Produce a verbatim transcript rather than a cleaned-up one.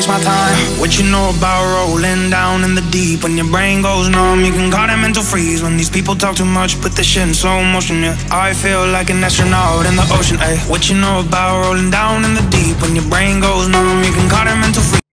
takes my time. What you know about rolling down in the deep? When your brain goes numb, you can call it mental freeze. When these people talk too much, put this shit in slow motion, yeah. I feel like an astronaut in the ocean, ayy. What you know about rolling down in the deep? When your brain goes numb, you can call it mental freeze.